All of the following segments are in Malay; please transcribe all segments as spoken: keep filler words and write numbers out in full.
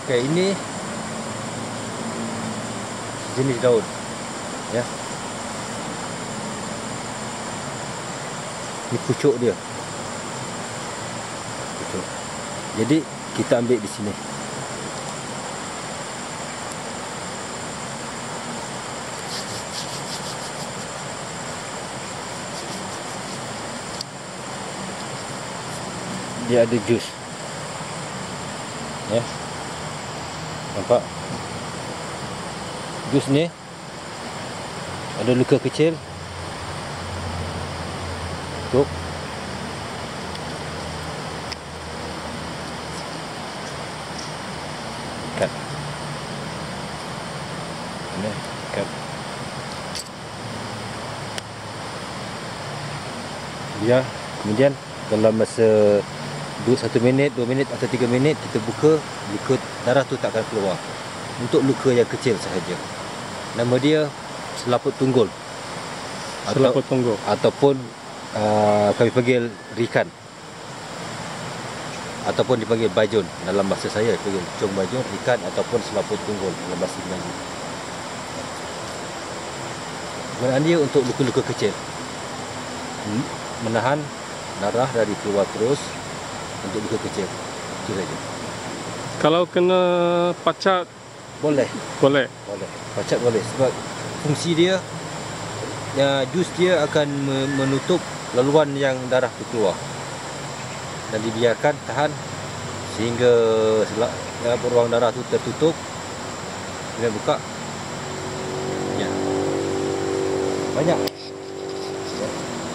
Okey, ini jenis daun, ya. Ini pucuk dia. Pucuk. Jadi kita ambil di sini. Dia ada jus, ya, nampak jus ni ada luka kecil tutup, cut ini, cut dia. Kemudian dalam masa satu minit, dua minit atau tiga minit kita buka, luka darah tu tak akan keluar. Untuk luka yang kecil sahaja. Nama dia selaput tunggul. Selaput tunggul ataupun uh, kami panggil rikan. Ataupun dipanggil bajon dalam bahasa saya, dipanggil cung bajon, rikan ataupun selaput tunggul dalam bahasa Melayu. Gunaan dia untuk luka-luka kecil. Menahan darah dari keluar terus. Untuk luka kecil, itu saja. Kalau kena pacat, boleh. Boleh. Boleh. Pacat boleh. Sebab fungsi dia, ya, jus dia akan menutup laluan yang darah itu keluar. Dan dibiarkan tahan sehingga ya, ruang darah itu tertutup. Kemudian buka. Ya. Banyak. Ya.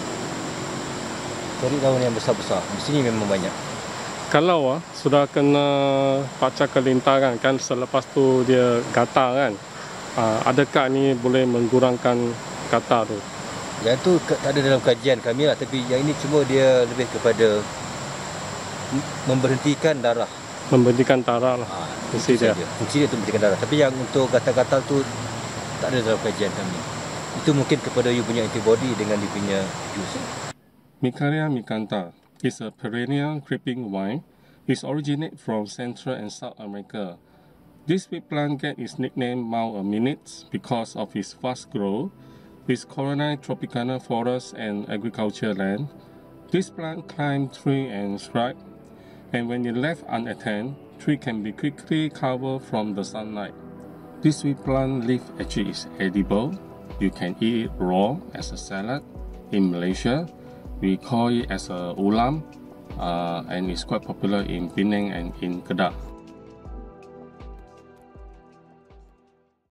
Cari daun yang besar-besar. Di sini memang banyak. Kalau ah, sudah kena pacar kelintaran kan, selepas tu dia gatal kan, ah, adakah ni boleh mengurangkan gatal tu? Yang tu tak ada dalam kajian kami lah, tapi yang ini cuma dia lebih kepada memberhentikan darah. Memberhentikan darah lah, ha, fungsi dia. Fungsi dia untuk memberhentikan darah. Tapi yang untuk gatal-gatal tu tak ada dalam kajian kami. Itu mungkin kepada you punya antibody dengan you punya jus. Mikania Micrantha is a perennial creeping vine. It originates from Central and South America. This sweet plant gets its nickname Malay because of its fast growth. With colonized tropical forests and agriculture land, this plant climbs trees and shrubs, and when it left unattended, tree can be quickly covered from the sunlight. This sweet plant leaf actually is edible. You can eat it raw as a salad. In Malaysia, we call it as a ulam, uh, and it's quite popular in Penang and in Kedah.